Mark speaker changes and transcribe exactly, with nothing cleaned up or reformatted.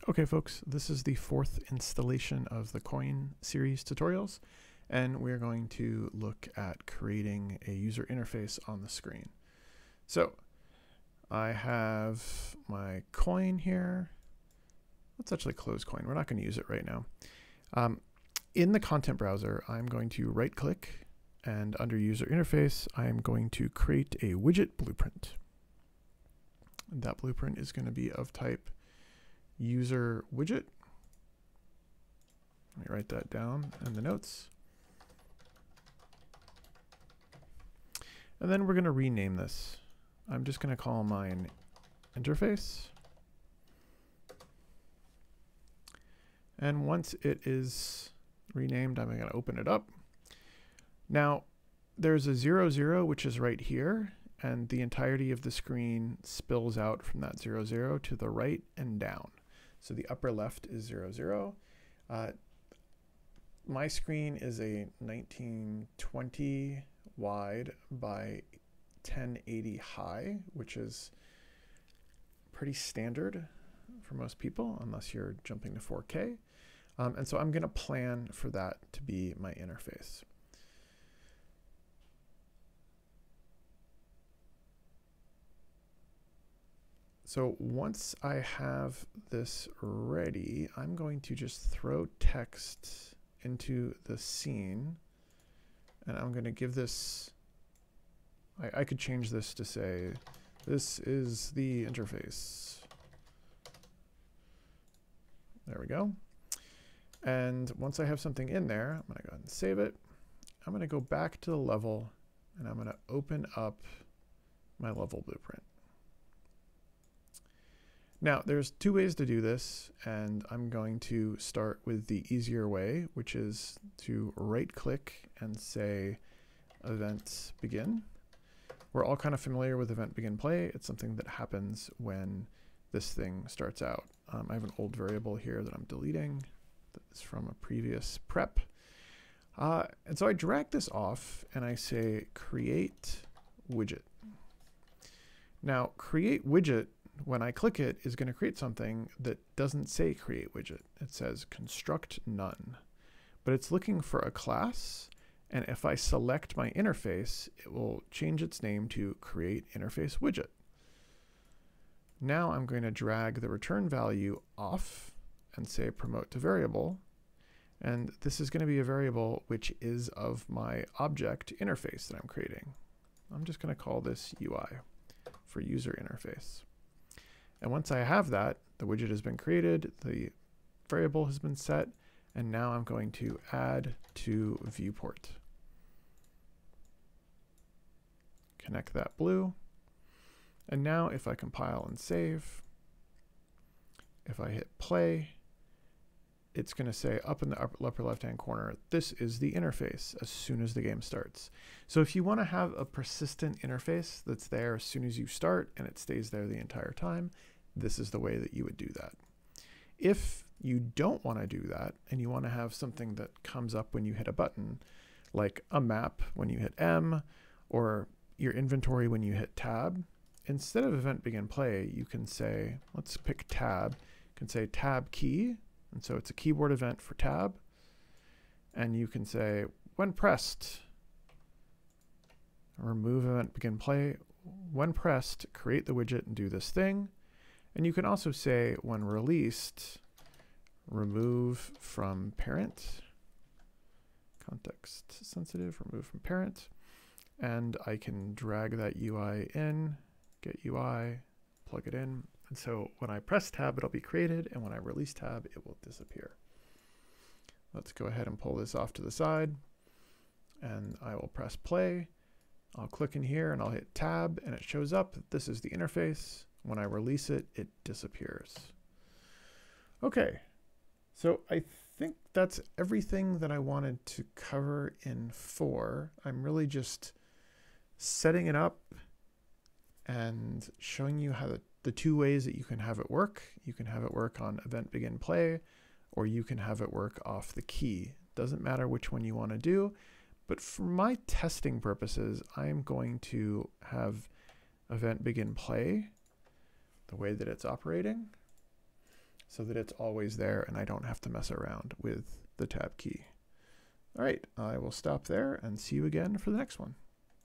Speaker 1: Okay folks, this is the fourth installation of the coin series tutorials, and we're going to look at creating a user interface on the screen. So I have my coin here. Let's actually close coin. We're not going to use it right now. Um, in the content browser, I'm going to right click, and under user interface, I'm going to create a widget blueprint. And that blueprint is going to be of type user widget. Let me write that down in the notes. And then we're going to rename this. I'm just going to call mine interface. And once it is renamed, I'm going to open it up. Now, there's a zero, zero, which is right here, and the entirety of the screen spills out from that zero, zero to the right and down. So the upper left is zero, zero. Uh, my screen is a nineteen twenty wide by ten eighty high, which is pretty standard for most people, unless you're jumping to four K. Um, and so I'm going to plan for that to be my interface. So once I have this ready, I'm going to just throw text into the scene, and I'm going to give this, I, I could change this to say, this is the interface. There we go. And once I have something in there, I'm going to go ahead and save it. I'm going to go back to the level, and I'm going to open up my level blueprint. Now, there's two ways to do this, and I'm going to start with the easier way, which is to right-click and say event begin. We're all kind of familiar with event begin play. It's something that happens when this thing starts out. Um, I have an old variable here that I'm deleting. That's from a previous prep. Uh, and so I drag this off, and I say create widget. Now, create widget, when I click it, is going to create something that doesn't say create widget. It says construct none, but it's looking for a class. And if I select my interface, it will change its name to create interface widget. Now I'm going to drag the return value off and say promote to variable. And this is going to be a variable which is of my object interface that I'm creating. I'm just going to call this U I for user interface. And once I have that, the widget has been created, the variable has been set, and now I'm going to add to Viewport. Connect that blue. And now if I compile and save, if I hit play, it's going to say up in the upper, upper left-hand corner, this is the interface as soon as the game starts. So if you want to have a persistent interface that's there as soon as you start and it stays there the entire time, this is the way that you would do that. If you don't want to do that and you want to have something that comes up when you hit a button, like a map when you hit M, or your inventory when you hit tab, instead of event begin play, you can say, let's pick tab, you can say tab key. And so it's a keyboard event for tab. And you can say, when pressed, remove event begin play. When pressed, create the widget and do this thing. And you can also say, when released, remove from parent. Context sensitive, remove from parent. And I can drag that U I in, get U I, plug it in. And so when I press tab, it'll be created, and when I release tab, it will disappear. Let's go ahead and pull this off to the side, and I will press play. I'll click in here and I'll hit tab, and it shows up. This is the interface. When I release it, it disappears. Okay, so I think that's everything that I wanted to cover in four. I'm really just setting it up and showing you how the the two ways that you can have it work. You can have it work on event begin play, or you can have it work off the key. Doesn't matter which one you want to do, but for my testing purposes, I'm going to have event begin play the way that it's operating. So so that it's always there and I don't have to mess around with the tab key. All right, I will stop there and see you again for the next one.